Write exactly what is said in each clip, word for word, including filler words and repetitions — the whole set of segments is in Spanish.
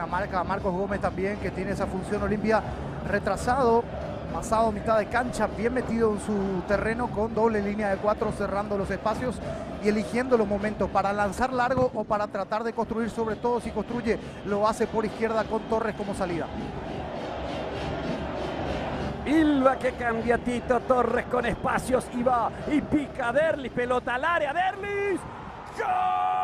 buena marca. Marcos Gómez también, que tiene esa función. Olimpia retrasado, pasado mitad de cancha, bien metido en su terreno con doble línea de cuatro, cerrando los espacios y eligiendo los momentos para lanzar largo o para tratar de construir. Sobre todo si construye, lo hace por izquierda con Torres como salida. Silva que cambia Tito Torres con espacios y va y pica Derlis, pelota al área, Derlis, ¡gol!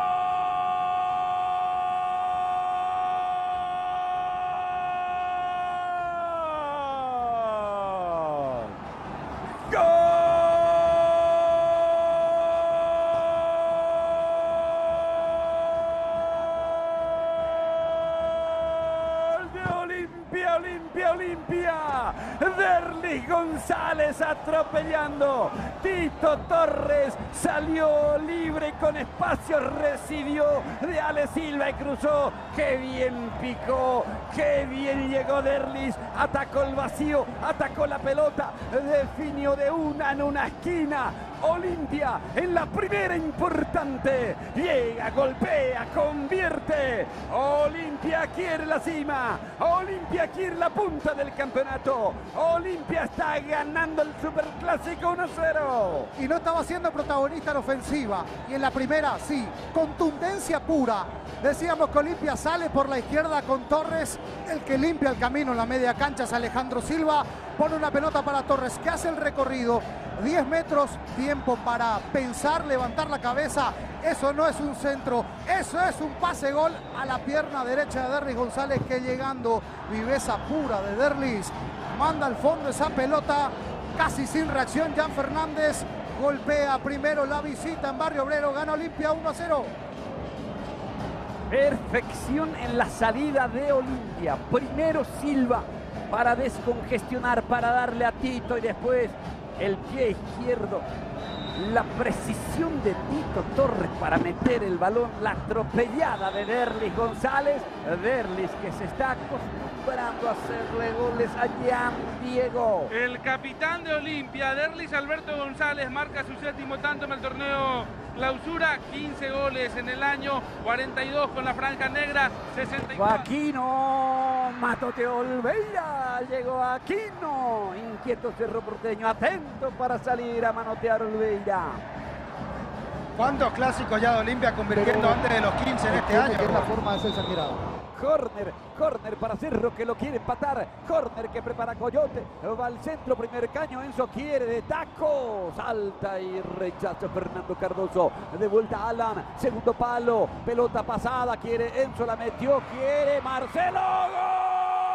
Olimpia, Olimpia, Olimpia. Derlis González atropellando. Tito Torres salió libre con espacio, recibió de Ale Silva y cruzó. ¡Qué bien picó! ¡Qué bien llegó Derlis! Atacó el vacío, atacó la pelota, definió de una en una esquina. Olimpia en la primera importante. Llega, golpea, convierte. Olimpia quiere la cima. Olimpia quiere la punta del campeonato. Olimpia está ganando el Superclásico uno cero. Y no estaba siendo protagonista en ofensiva. Y en la primera, sí, contundencia pura. Decíamos que Olimpia sale por la izquierda con Torres. El que limpia el camino en la media cancha es Alejandro Silva. Pone una pelota para Torres, que hace el recorrido. diez metros, tiempo para pensar, levantar la cabeza. Eso no es un centro, eso es un pase gol a la pierna derecha de Derlis González, que llegando, viveza pura de Derlis, manda al fondo esa pelota, casi sin reacción. Jan Fernández golpea primero la visita en Barrio Obrero, gana Olimpia uno a cero. Perfección en la salida de Olimpia. Primero Silva para descongestionar, para darle a Tito, y después el pie izquierdo. La precisión de Tito Torres para meter el balón, la atropellada de Derlis González. Derlis que se está acostumbrando a hacerle goles a Jan Diego. El capitán de Olimpia, Derlis Alberto González, marca su séptimo tanto en el torneo Clausura, quince goles en el año, cuarenta y dos con la franja negra, sesenta y cuatro. Aquino, Matote Olveira, llegó Aquino, inquieto Cerro Porteño, atento para salir a manotear Olveira. ¿Cuántos clásicos ya de Olimpia convirtiendo Pero antes de los quince en este año? Que es la forma de ser exagerado. Corner, corner para Cerro, que lo quiere empatar. Corner que prepara Coyote. Va al centro, primer caño. Enzo quiere de taco. Salta y rechaza Fernando Cardoso. De vuelta Alan. Segundo palo. Pelota pasada. Quiere Enzo, la metió. Quiere Marcelo. ¡Gol!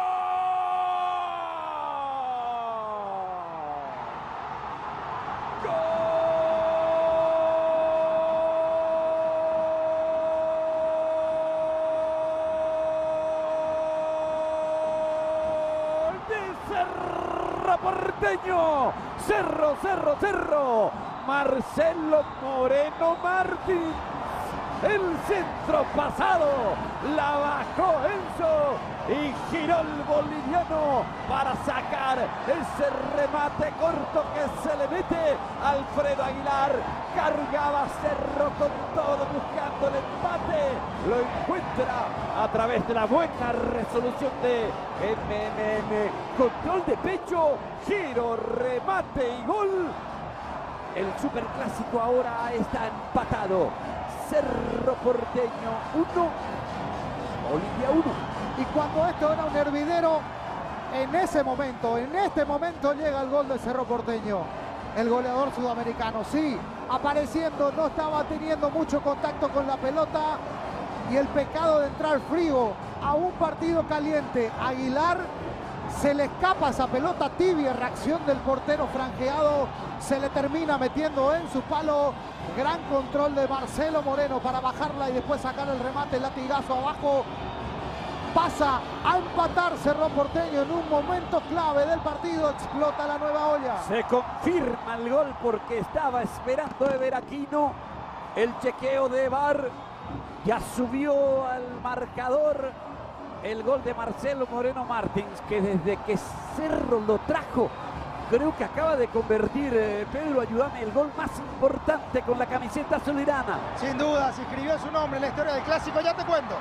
Porteño, Cerro, Cerro, Cerro, Marcelo Moreno Martins, el centro pasado, la bajó Enzo y giró el boliviano para sacar ese remate corto que se le mete Alfredo Aguilar. Cargaba Cerro con todo buscando el empate, lo encuentra a través de la buena resolución de M M M, control de pecho, giro, remate y gol. El Superclásico ahora está empatado. Cerro Porteño uno, Olimpia uno. Y cuando esto era un hervidero, en ese momento, en este momento llega el gol de Cerro Porteño. El goleador sudamericano, sí, apareciendo, no estaba teniendo mucho contacto con la pelota. Y el pecado de entrar frío a un partido caliente. Aguilar, se le escapa esa pelota tibia, reacción del portero franjeado, se le termina metiendo en su palo. Gran control de Marcelo Moreno para bajarla y después sacar el remate, latigazo abajo. Pasa a empatar Cerro Porteño en un momento clave del partido. Explota la nueva olla. Se confirma el gol porque estaba esperando Ever Aquino. El chequeo de V A R ya subió al marcador el gol de Marcelo Moreno Martins, que desde que Cerro lo trajo, creo que acaba de convertir, eh, Pedro, ayúdame, el gol más importante con la camiseta azulirana. Sin duda, se escribió su nombre en la historia del clásico, ya te cuento.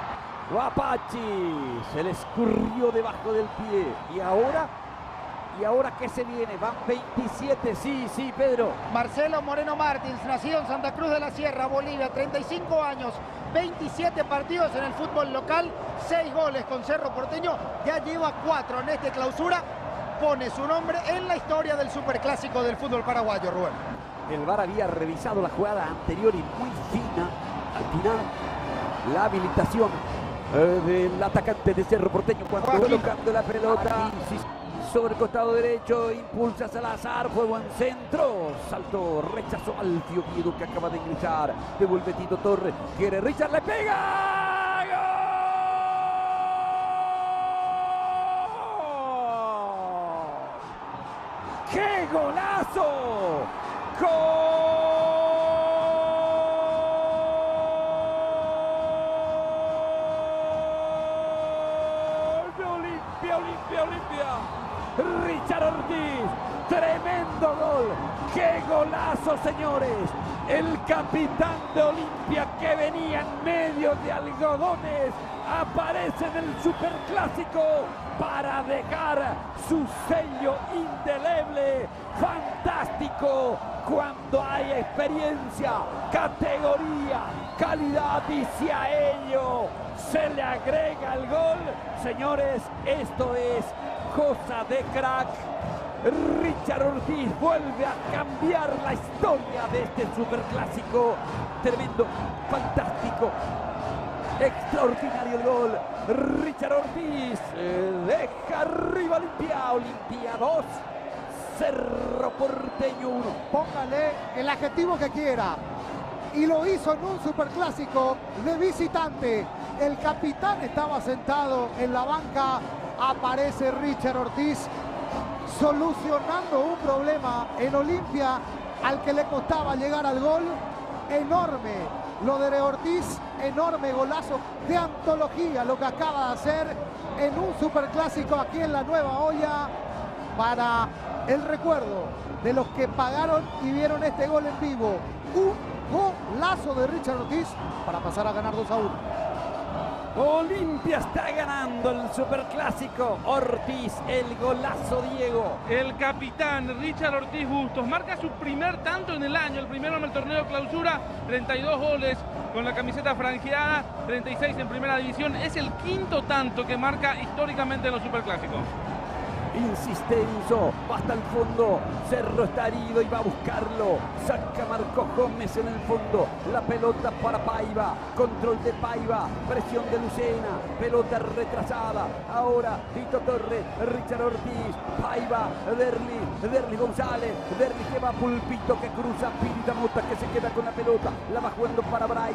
Apache se le escurrió debajo del pie. Y ahora, y ahora ¿qué se viene? Van veintisiete, sí, sí, Pedro. Marcelo Moreno Martins, nacido en Santa Cruz de la Sierra, Bolivia, treinta y cinco años, veintisiete partidos en el fútbol local, seis goles con Cerro Porteño, ya lleva cuatro en esta clausura, pone su nombre en la historia del superclásico del fútbol paraguayo, Rubén. El V A R había revisado la jugada anterior y muy fina, al final, la habilitación eh, del atacante de Cerro Porteño cuando Joaquín. colocando la pelota sobre el costado derecho, impulsa Salazar, fue buen centro, saltó, rechazó al Tío Viedo que acaba de ingresar, devuelve Tito Torres, quiere Richard, le pega, ¡gol! ¡Qué golazo! ¡Gol! Olimpia, Olimpia, Olimpia. Richard Ortiz, tremendo gol. ¡Qué golazo, señores! El capitán de Olimpia, que venía en medio de algodones, aparece en el superclásico para dejar su sello indeleble. Fantástico cuando hay experiencia, categoría, calidad, y si a ello se le agrega el gol, señores, esto es cosa de crack. Richard Ortiz vuelve a cambiar la historia de este superclásico. Tremendo, fantástico, extraordinario el gol. Richard Ortiz eh, deja arriba Olimpia. Olimpia dos, Cerro Porteño uno. Póngale el adjetivo que quiera. Y lo hizo en un superclásico de visitante. El capitán estaba sentado en la banca. Aparece Richard Ortiz solucionando un problema en Olimpia al que le costaba llegar al gol. Enorme lo de Ortiz, enorme golazo de antología lo que acaba de hacer en un superclásico aquí en la Nueva Olla, para el recuerdo de los que pagaron y vieron este gol en vivo. Un golazo de Richard Ortiz para pasar a ganar dos a uno. Olimpia está ganando el superclásico. Ortiz, el golazo, Diego. El capitán Richard Ortiz Bustos marca su primer tanto en el año, el primero en el torneo clausura, treinta y dos goles con la camiseta franjeada, treinta y seis en primera división. Es el quinto tanto que marca históricamente en los superclásicos. Insistenzo, va hasta el fondo. Cerro está herido y va a buscarlo. Saca Marcos Gómez en el fondo. La pelota para Paiva. Control de Paiva. Presión de Lucena. Pelota retrasada. Ahora Tito Torres. Richard Ortiz. Paiva. Derli. Derli González. Derli que va a Pulpito, que cruza. Pirita Mota que se queda con la pelota. La va jugando para Bray.